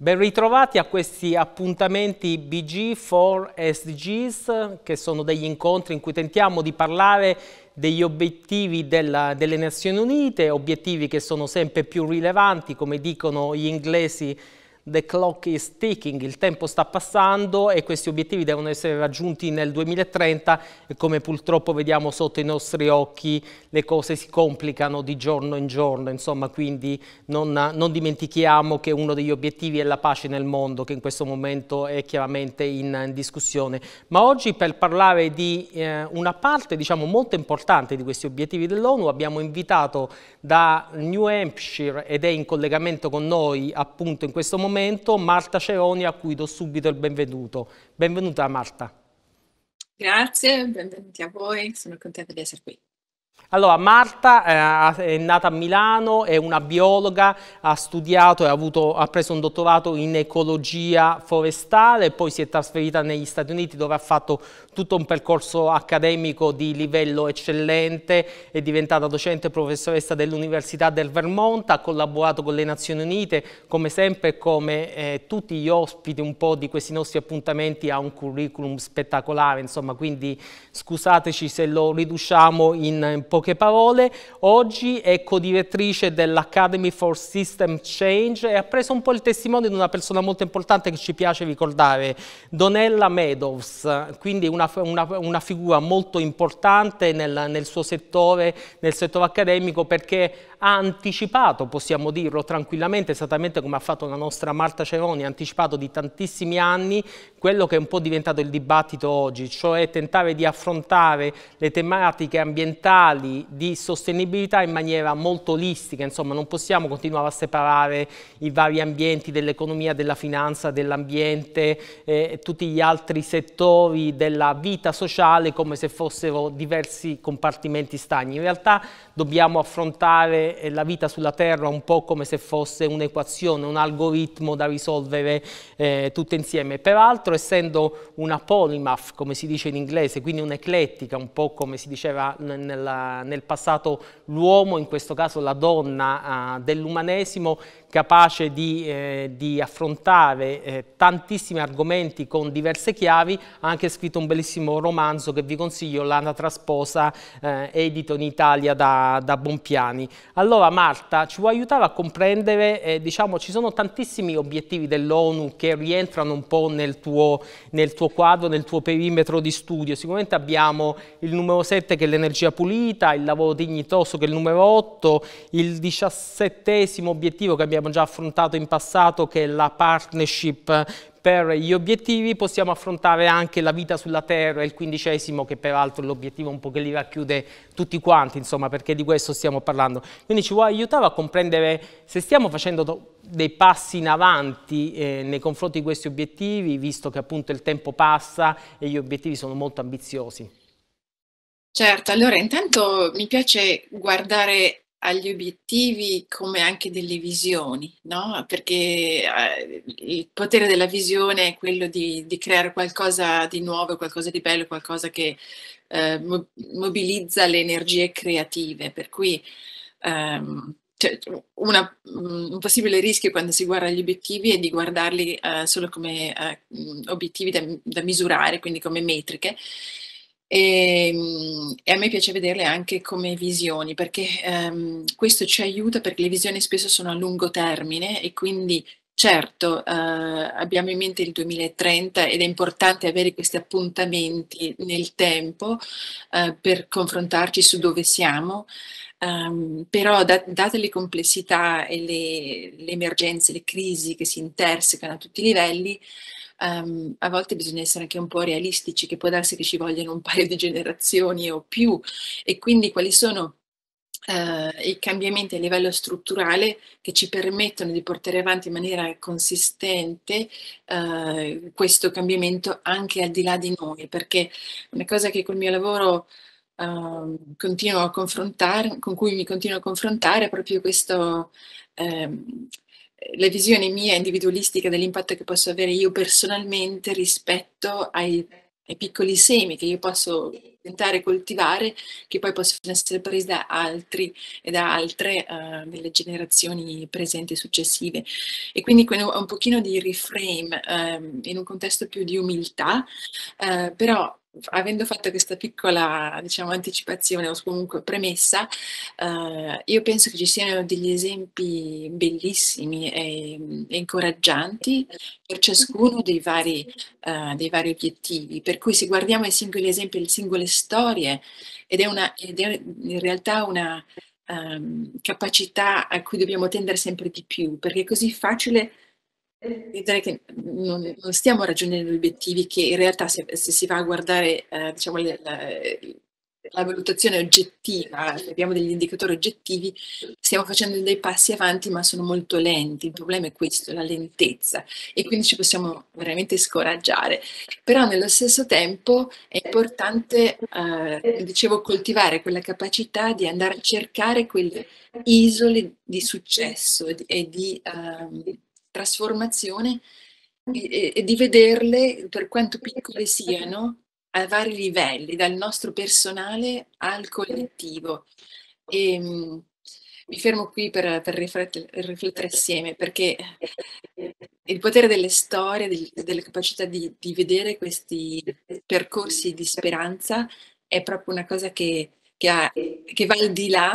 Ben ritrovati a questi appuntamenti BG for SDGs, che sono degli incontri in cui tentiamo di parlare degli obiettivi delle Nazioni Unite, obiettivi che sono sempre più rilevanti, come dicono gli inglesi. The clock is ticking, il tempo sta passando e questi obiettivi devono essere raggiunti nel 2030 e come purtroppo vediamo sotto i nostri occhi le cose si complicano di giorno in giorno, insomma, quindi non dimentichiamo che uno degli obiettivi è la pace nel mondo, che in questo momento è chiaramente in discussione. Ma oggi per parlare di una parte, diciamo, molto importante di questi obiettivi dell'ONU abbiamo invitato da New Hampshire ed è in collegamento con noi appunto in questo momento Marta Ceroni, a cui do subito il benvenuto. Benvenuta Marta. Grazie, benvenuti a voi, sono contenta di essere qui. Allora, Marta è nata a Milano, è una biologa, ha studiato e ha preso un dottorato in ecologia forestale, poi si è trasferita negli Stati Uniti dove ha fatto tutto un percorso accademico di livello eccellente, è diventata docente e professoressa dell'Università del Vermont, ha collaborato con le Nazioni Unite, come sempre, come tutti gli ospiti un po' di questi nostri appuntamenti, ha un curriculum spettacolare, insomma, quindi scusateci se lo riduciamo in poche parole. Oggi è co-direttrice dell'Academy for System Change e ha preso un po' il testimone di una persona molto importante che ci piace ricordare, Donella Meadows, quindi una figura molto importante nel suo settore, nel settore accademico, perché ha anticipato, possiamo dirlo tranquillamente, esattamente come ha fatto la nostra Marta Ceroni, ha anticipato di tantissimi anni quello che è un po' diventato il dibattito oggi, cioè tentare di affrontare le tematiche ambientali di sostenibilità in maniera molto olistica, insomma non possiamo continuare a separare i vari ambienti dell'economia, della finanza, dell'ambiente e tutti gli altri settori della vita sociale come se fossero diversi compartimenti stagni. In realtà dobbiamo affrontare la vita sulla Terra un po' come se fosse un'equazione, un algoritmo da risolvere tutte insieme. Peraltro, essendo una polymath, come si dice in inglese, quindi un'eclettica, un po' come si diceva nel passato l'uomo, in questo caso la donna dell'umanesimo, capace di affrontare tantissimi argomenti con diverse chiavi, ha anche scritto un bellissimo romanzo che vi consiglio, L'anatra sposa, edito in Italia da Bompiani. Allora Marta, ci vuoi aiutare a comprendere, diciamo, ci sono tantissimi obiettivi dell'ONU che rientrano un po' nel tuo quadro, nel tuo perimetro di studio. Sicuramente abbiamo il numero 7 che è l'energia pulita, il lavoro dignitoso che è il numero 8, il 17esimo obiettivo che abbiamo già affrontato in passato che è la partnership per gli obiettivi. Possiamo affrontare anche la vita sulla Terra, il 15esimo che peraltro è l'obiettivo un po' che li racchiude tutti quanti, insomma, perché di questo stiamo parlando. Quindi ci vuoi aiutare a comprendere se stiamo facendo dei passi in avanti nei confronti di questi obiettivi, visto che appunto il tempo passa e gli obiettivi sono molto ambiziosi. Certo, allora intanto mi piace guardare agli obiettivi come anche delle visioni, no? Perché il potere della visione è quello di creare qualcosa di nuovo, qualcosa di bello, qualcosa che mobilizza le energie creative. Per cui cioè, un possibile rischio quando si guarda gli obiettivi è di guardarli solo come obiettivi da misurare, quindi come metriche. E a me piace vederle anche come visioni, perché questo ci aiuta perché le visioni spesso sono a lungo termine e quindi certo abbiamo in mente il 2030 ed è importante avere questi appuntamenti nel tempo per confrontarci su dove siamo. Però date le complessità e le emergenze, le crisi che si intersecano a tutti i livelli, a volte bisogna essere anche un po' realistici, che può darsi che ci vogliano un paio di generazioni o più, e quindi quali sono i cambiamenti a livello strutturale che ci permettono di portare avanti in maniera consistente questo cambiamento anche al di là di noi, perché una cosa che col mio lavoro continuo a confrontare, con cui mi continuo a confrontare è proprio questo, la visione mia individualistica dell'impatto che posso avere io personalmente rispetto ai piccoli semi che io posso tentare coltivare, che poi possono essere presi da altri e da altre delle generazioni presenti e successive. E quindi un pochino di reframe in un contesto più di umiltà, però avendo fatto questa piccola, diciamo, anticipazione o comunque premessa, io penso che ci siano degli esempi bellissimi e incoraggianti per ciascuno dei vari obiettivi. Per cui se guardiamo i singoli esempi, le singole storie, ed è in realtà una capacità a cui dobbiamo tendere sempre di più, perché è così facile direi che non stiamo raggiungendo gli obiettivi che in realtà se si va a guardare, diciamo la valutazione oggettiva, se abbiamo degli indicatori oggettivi, stiamo facendo dei passi avanti, ma sono molto lenti. Il problema è questo, la lentezza, e quindi ci possiamo veramente scoraggiare. Però nello stesso tempo è importante, dicevo, coltivare quella capacità di andare a cercare quelle isole di successo e di trasformazione e di vederle, per quanto piccole siano, a vari livelli, dal nostro personale al collettivo. E, mi fermo qui per riflettere assieme, perché il potere delle storie, delle capacità di vedere questi percorsi di speranza è proprio una cosa che va al di là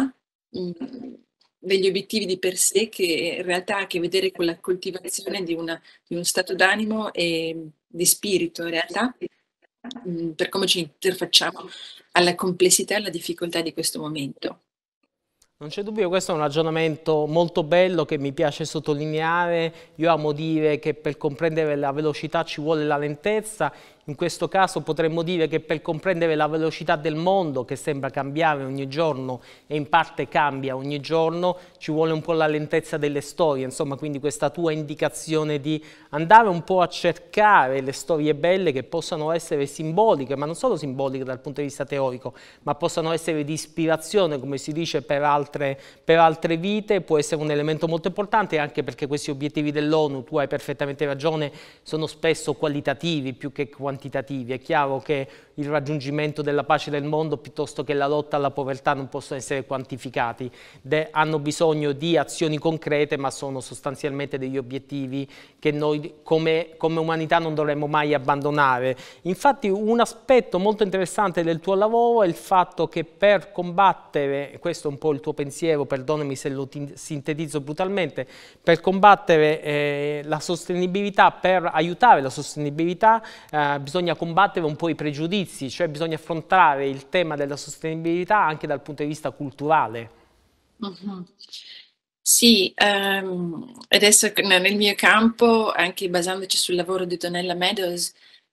degli obiettivi di per sé, che in realtà ha a che vedere con la coltivazione di uno stato d'animo e di spirito, in realtà, per come ci interfacciamo alla complessità e alla difficoltà di questo momento. Non c'è dubbio, questo è un ragionamento molto bello che mi piace sottolineare. Io amo dire che per comprendere la velocità ci vuole la lentezza. In questo caso potremmo dire che per comprendere la velocità del mondo, che sembra cambiare ogni giorno e in parte cambia ogni giorno, ci vuole un po' la lentezza delle storie. Insomma, quindi questa tua indicazione di andare un po' a cercare le storie belle che possano essere simboliche, ma non solo simboliche dal punto di vista teorico, ma possano essere di ispirazione, come si dice, per altre vite, può essere un elemento molto importante, anche perché questi obiettivi dell'ONU, tu hai perfettamente ragione, sono spesso qualitativi più che quantitativi. È chiaro che il raggiungimento della pace del mondo piuttosto che la lotta alla povertà non possono essere quantificati, hanno bisogno di azioni concrete, ma sono sostanzialmente degli obiettivi che noi come umanità non dovremmo mai abbandonare. Infatti un aspetto molto interessante del tuo lavoro è il fatto che per combattere, questo è un po' il tuo pensiero, perdonami se lo sintetizzo brutalmente, per combattere la sostenibilità, per aiutare la sostenibilità, bisogna combattere un po' i pregiudizi, cioè bisogna affrontare il tema della sostenibilità anche dal punto di vista culturale. Mhm. Sì, adesso nel mio campo, anche basandoci sul lavoro di Donella Meadows,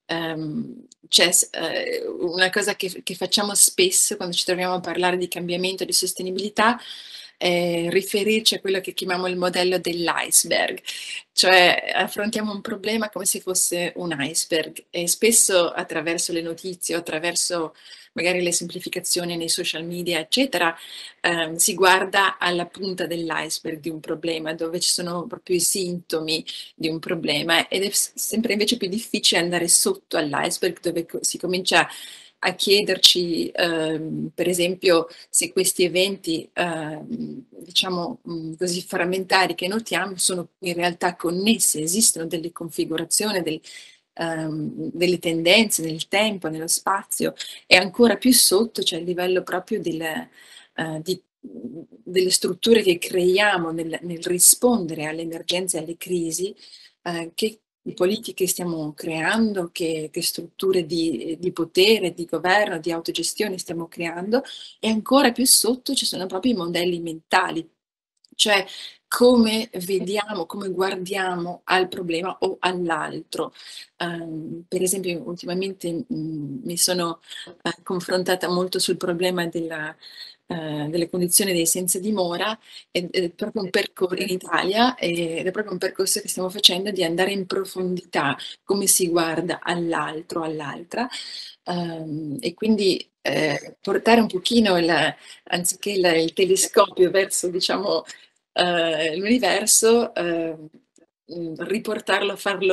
c'è una cosa che facciamo spesso quando ci troviamo a parlare di cambiamento e di sostenibilità, è riferirci a quello che chiamiamo il modello dell'iceberg, cioè affrontiamo un problema come se fosse un iceberg, e spesso attraverso le notizie o attraverso magari le semplificazioni nei social media, eccetera, si guarda alla punta dell'iceberg di un problema, dove ci sono proprio i sintomi di un problema, ed è sempre invece più difficile andare sotto all'iceberg, dove si comincia a chiederci, per esempio, se questi eventi, diciamo, così frammentari che notiamo sono in realtà connessi, esistono delle configurazioni, delle tendenze nel tempo, nello spazio, e ancora più sotto c'è il livello proprio delle strutture che creiamo nel rispondere alle emergenze e alle crisi, che politiche stiamo creando, che strutture di potere, di governo, di autogestione stiamo creando, e ancora più sotto ci sono proprio i modelli mentali, cioè come vediamo, come guardiamo al problema o all'altro. Per esempio, ultimamente mi sono confrontata molto sul problema delle condizioni dei senza dimora, ed è proprio un percorso in Italia, ed è proprio un percorso che stiamo facendo di andare in profondità, come si guarda all'altro, all'altra, e quindi portare un pochino anziché il telescopio verso, diciamo, l'universo, riportarlo, farlo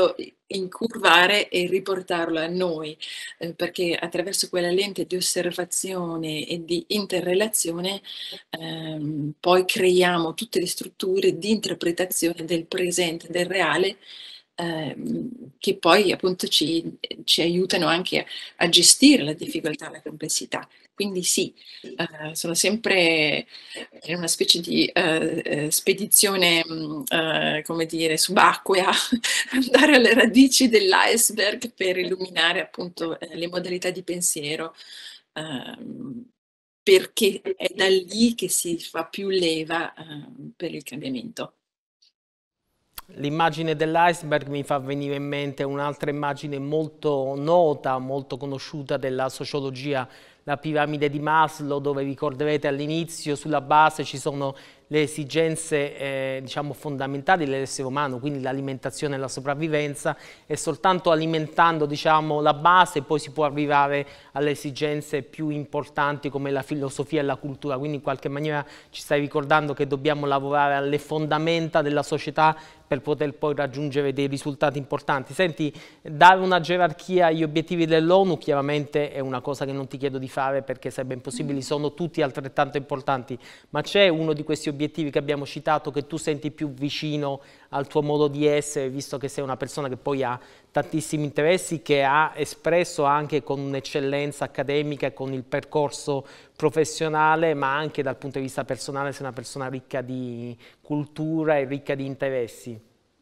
incurvare e riportarlo a noi, perché attraverso quella lente di osservazione e di interrelazione poi creiamo tutte le strutture di interpretazione del presente, del reale, che poi appunto ci aiutano anche a gestire la difficoltà, la complessità. Quindi sì, sono sempre in una specie di spedizione, come dire, subacquea, andare alle radici dell'iceberg per illuminare appunto le modalità di pensiero, ehm, perché è da lì che si fa più leva per il cambiamento. L'immagine dell'iceberg mi fa venire in mente un'altra immagine molto nota, molto conosciuta della sociologia, la piramide di Maslow, dove ricorderete all'inizio sulla base ci sono le esigenze diciamo fondamentali dell'essere umano, quindi l'alimentazione e la sopravvivenza, e soltanto alimentando diciamo la base poi si può arrivare alle esigenze più importanti come la filosofia e la cultura. Quindi in qualche maniera ci stai ricordando che dobbiamo lavorare alle fondamenta della società per poter poi raggiungere dei risultati importanti. Senti, dare una gerarchia agli obiettivi dell'ONU chiaramente è una cosa che non ti chiedo di fare perché sarebbe impossibile, sono tutti altrettanto importanti, ma c'è uno di questi obiettivi che abbiamo citato che tu senti più vicino al tuo modo di essere, visto che sei una persona che poi ha tantissimi interessi, che ha espresso anche con un'eccellenza accademica e con il percorso professionale, ma anche dal punto di vista personale sei una persona ricca di cultura e ricca di interessi?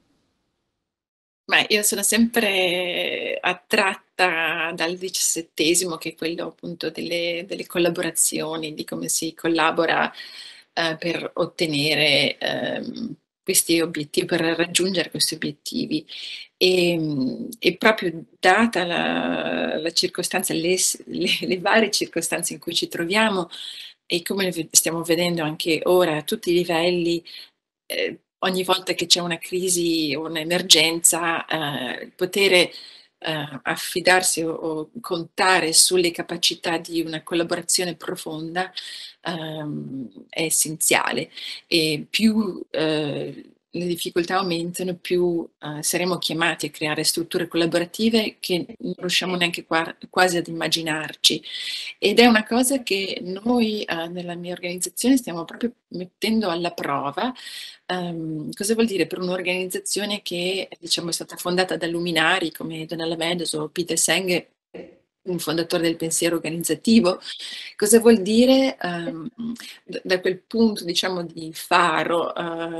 Beh, io sono sempre attratta dal diciassettesimo, che è quello appunto delle collaborazioni, di come si collabora per ottenere questi obiettivi, per raggiungere questi obiettivi. E proprio data la circostanza, le varie circostanze in cui ci troviamo e come stiamo vedendo anche ora a tutti i livelli, ogni volta che c'è una crisi o un'emergenza, potere affidarsi o contare sulle capacità di una collaborazione profonda è essenziale. E più le difficoltà aumentano, più saremo chiamati a creare strutture collaborative che non riusciamo neanche quasi ad immaginarci. Ed è una cosa che noi nella mia organizzazione stiamo proprio mettendo alla prova. Cosa vuol dire per un'organizzazione che diciamo, è stata fondata da luminari come Donella Meadows o Peter Senge, un fondatore del pensiero organizzativo? Cosa vuol dire da quel punto diciamo di faro,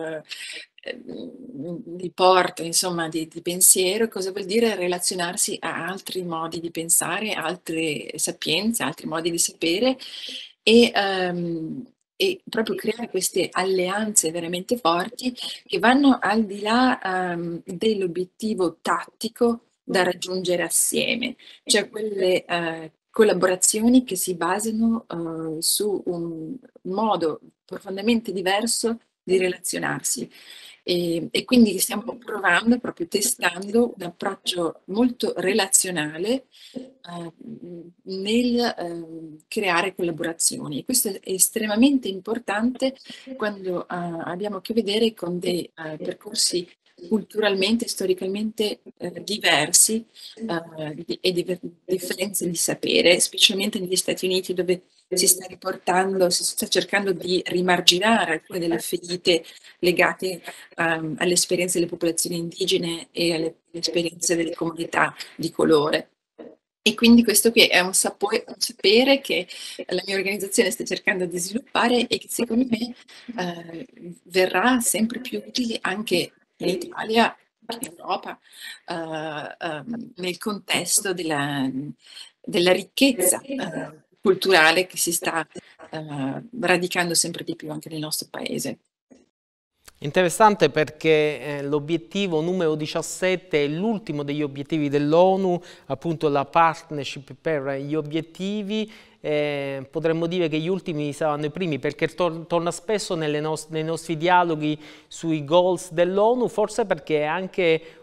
di porto, insomma, di pensiero, cosa vuol dire relazionarsi a altri modi di pensare, altre sapienze, altri modi di sapere e proprio creare queste alleanze veramente forti che vanno al di là dell'obiettivo tattico da raggiungere assieme, cioè quelle collaborazioni che si basano su un modo profondamente diverso di relazionarsi. E quindi stiamo provando, proprio testando un approccio molto relazionale nel creare collaborazioni. Questo è estremamente importante quando abbiamo a che vedere con dei percorsi culturalmente, storicamente diversi e differenze di sapere, specialmente negli Stati Uniti dove si sta riportando, si sta cercando di rimarginare alcune delle ferite legate alle esperienze delle popolazioni indigene e alle esperienze delle comunità di colore. E quindi questo qui è un sapere che la mia organizzazione sta cercando di sviluppare e che secondo me verrà sempre più utile anche in Italia, in Europa, nel contesto della ricchezza culturale che si sta radicando sempre di più anche nel nostro paese. Interessante perché l'obiettivo numero 17 è l'ultimo degli obiettivi dell'ONU, appunto la partnership per gli obiettivi. Potremmo dire che gli ultimi saranno i primi perché torna spesso nei nostri dialoghi sui goals dell'ONU, forse perché è anche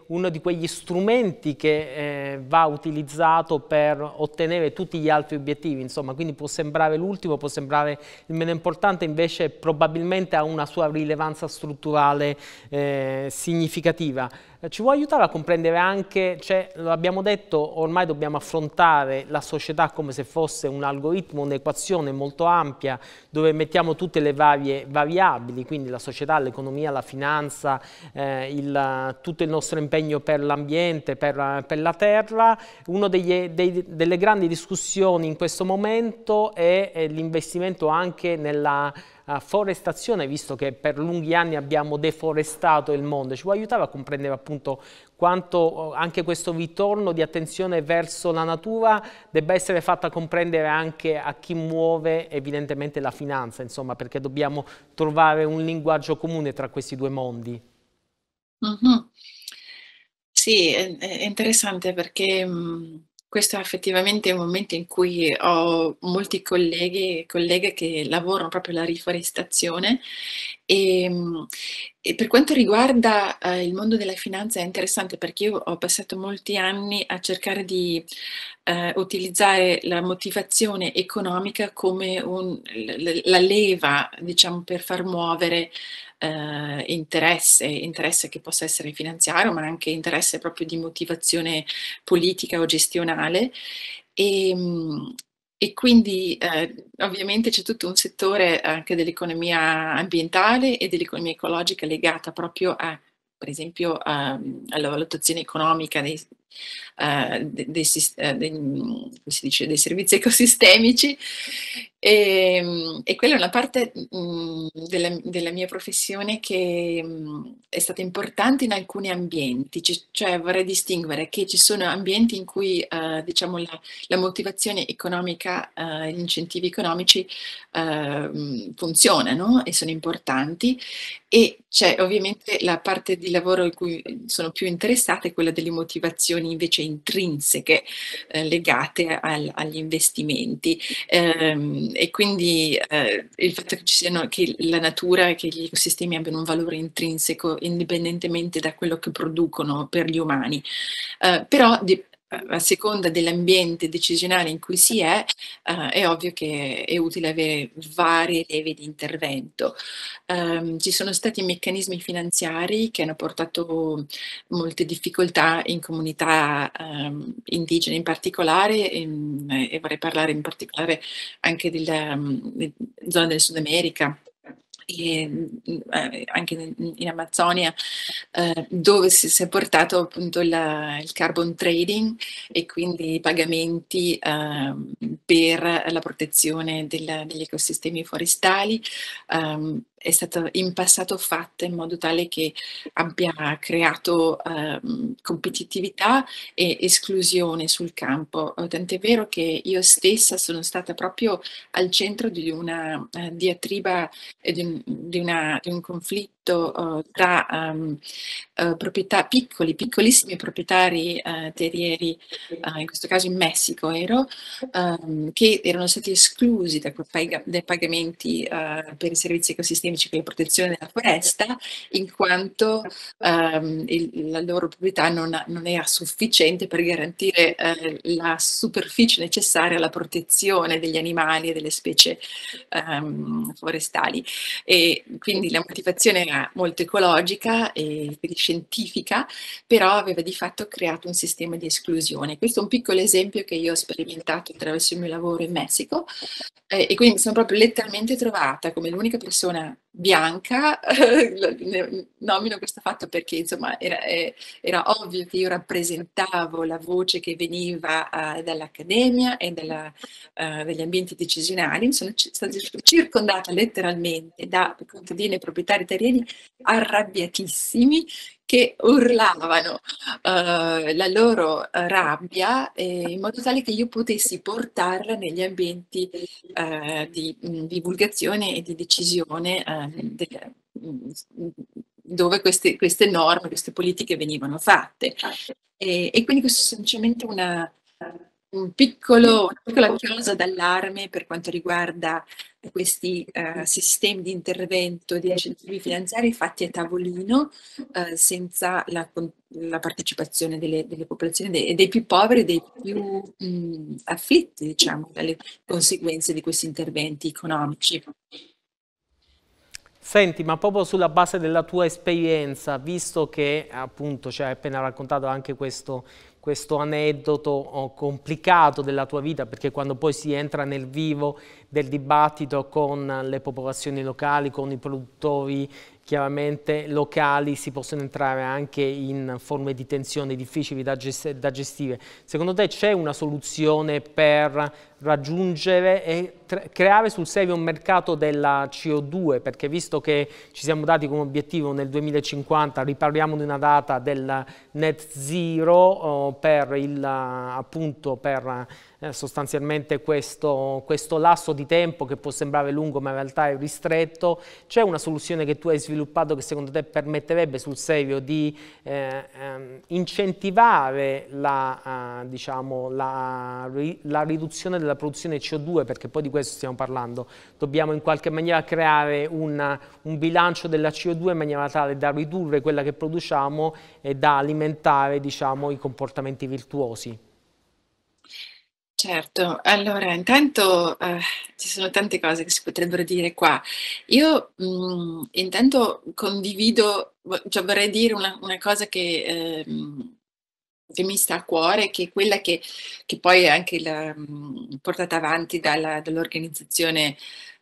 uno di quegli strumenti che va utilizzato per ottenere tutti gli altri obiettivi, insomma, quindi può sembrare l'ultimo, può sembrare il meno importante, invece probabilmente ha una sua rilevanza strutturale significativa. Ci può aiutare a comprendere anche, cioè, lo abbiamo detto, ormai dobbiamo affrontare la società come se fosse un algoritmo, un'equazione molto ampia dove mettiamo tutte le varie variabili, quindi la società, l'economia, la finanza, tutto il nostro impegno per l'ambiente, per la terra. Una delle grandi discussioni in questo momento è l'investimento anche nella forestazione, visto che per lunghi anni abbiamo deforestato il mondo. Ci può aiutare a comprendere appunto quanto anche questo ritorno di attenzione verso la natura debba essere fatta comprendere anche a chi muove evidentemente la finanza, insomma, perché dobbiamo trovare un linguaggio comune tra questi due mondi. Mhm. Sì, è interessante perché questo è effettivamente un momento in cui ho molti colleghi e colleghe che lavorano proprio la riforestazione e, e per quanto riguarda il mondo della finanza è interessante perché io ho passato molti anni a cercare di utilizzare la motivazione economica come la leva, diciamo, per far muovere interesse che possa essere finanziario, ma anche interesse proprio di motivazione politica o gestionale. E, e quindi ovviamente c'è tutto un settore anche dell'economia ambientale e dell'economia ecologica legata proprio a, per esempio, alla valutazione economica come si dice, dei servizi ecosistemici. E quella è una parte della mia professione che è stata importante in alcuni ambienti, cioè vorrei distinguere che ci sono ambienti in cui diciamo la motivazione economica, gli incentivi economici funzionano e sono importanti, e c'è ovviamente la parte di lavoro in cui sono più interessata, è quella delle motivazioni invece intrinseche legate agli investimenti. E quindi il fatto che ci siano, che la natura e che gli ecosistemi abbiano un valore intrinseco indipendentemente da quello che producono per gli umani. Però a seconda dell'ambiente decisionale in cui si è ovvio che è utile avere varie leve di intervento. Ci sono stati meccanismi finanziari che hanno portato molte difficoltà in comunità indigene in particolare, e vorrei parlare in particolare anche della zona del Sud America e anche in Amazzonia, dove si è portato appunto il carbon trading e quindi i pagamenti per la protezione degli ecosistemi forestali. È stato in passato fatta in modo tale che abbia creato competitività e esclusione sul campo. Tant'è vero che io stessa sono stata proprio al centro di una diatriba e di un conflitto tra piccolissimi proprietari terrieri, in questo caso in Messico ero, che erano stati esclusi dai pagamenti per i servizi ecosistemici per la protezione della foresta, in quanto la loro proprietà non era sufficiente per garantire la superficie necessaria alla protezione degli animali e delle specie forestali. E quindi la motivazione era molto ecologica e quindi scientifica, però aveva di fatto creato un sistema di esclusione. Questo è un piccolo esempio che io ho sperimentato attraverso il mio lavoro in Messico, e quindi mi sono proprio letteralmente trovata come l'unica persona bianca, nomino questo fatto perché insomma era ovvio che io rappresentavo la voce che veniva dall'accademia e dagli ambienti decisionali. Mi sono stata circondata letteralmente da contadini e proprietari terrieri arrabbiatissimi che urlavano la loro rabbia in modo tale che io potessi portarla negli ambienti di divulgazione e di decisione dove queste norme, queste politiche venivano fatte. E quindi questo è semplicemente una piccola chiosa d'allarme per quanto riguarda questi sistemi di intervento di incentivi finanziari fatti a tavolino, senza la partecipazione delle popolazioni, dei più poveri, dei più afflitti, diciamo, dalle conseguenze di questi interventi economici. Senti, ma proprio sulla base della tua esperienza, visto che appunto ci hai appena raccontato anche questo aneddoto complicato della tua vita, perché quando poi si entra nel vivo del dibattito con le popolazioni locali, con i produttori chiaramente locali, si possono entrare anche in forme di tensione difficili da gestire. Secondo te c'è una soluzione per raggiungere e creare sul serio un mercato della CO2? Perché visto che ci siamo dati come obiettivo nel 2050, riparliamo di una data del net zero appunto per sostanzialmente questo lasso di tempo che può sembrare lungo ma in realtà è ristretto, c'è una soluzione che tu hai sviluppato che secondo te permetterebbe sul serio di incentivare diciamo, la riduzione della produzione CO2, perché poi di questo stiamo parlando, dobbiamo in qualche maniera creare un bilancio della CO2 in maniera tale da ridurre quella che produciamo e da alimentare, diciamo, i comportamenti virtuosi. Certo, allora intanto ci sono tante cose che si potrebbero dire qua. Io intanto condivido, cioè vorrei dire una cosa che mi sta a cuore, che è quella che poi è anche portata avanti dall'organizzazione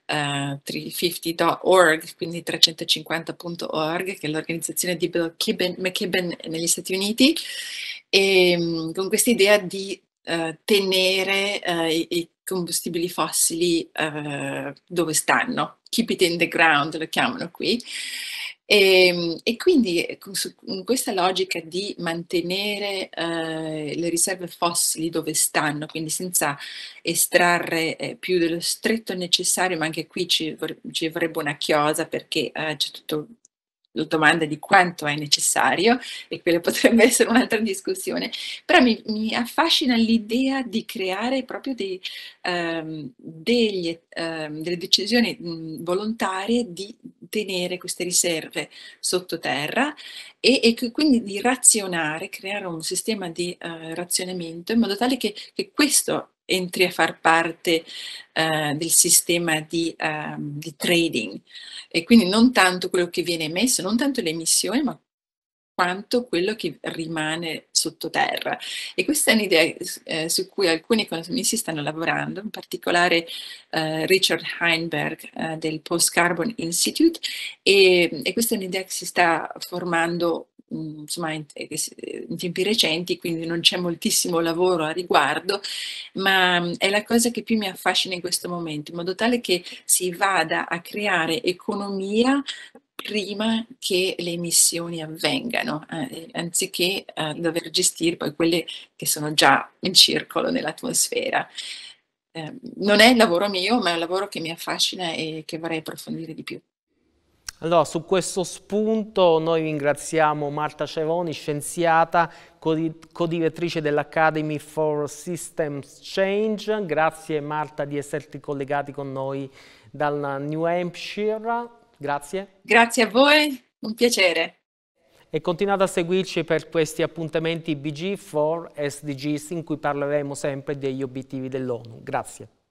350.org, quindi 350.org, che è l'organizzazione di Bill McKibben negli Stati Uniti, e con questa idea di tenere i combustibili fossili dove stanno, keep it in the ground lo chiamano qui. E quindi con questa logica di mantenere le riserve fossili dove stanno, quindi senza estrarre più dello stretto necessario, ma anche qui ci vorrebbe una chiosa, perché c'è tutto la domanda di quanto è necessario, e quella potrebbe essere un'altra discussione, però mi affascina l'idea di creare proprio delle decisioni volontarie di tenere queste riserve sottoterra, e quindi di razionare, creare un sistema di razionamento in modo tale che questo entri a far parte del sistema di trading, e quindi non tanto quello che viene emesso, non tanto le emissioni, ma quanto quello che rimane sottoterra. E questa è un'idea su cui alcuni economisti stanno lavorando, in particolare Richard Heinberg del Post Carbon Institute, e questa è un'idea che si sta formando insomma in tempi recenti, quindi non c'è moltissimo lavoro a riguardo, ma è la cosa che più mi affascina in questo momento, in modo tale che si vada a creare economia prima che le emissioni avvengano, anziché dover gestire poi quelle che sono già in circolo nell'atmosfera. Non è il lavoro mio, ma è un lavoro che mi affascina e che vorrei approfondire di più. Allora, su questo spunto noi ringraziamo Marta Ceroni, scienziata, co-direttrice dell'Academy for Systems Change. Grazie Marta di esserti collegati con noi dal New Hampshire. Grazie. Grazie a voi, un piacere. E continuate a seguirci per questi appuntamenti BG4 SDGs in cui parleremo sempre degli obiettivi dell'ONU. Grazie.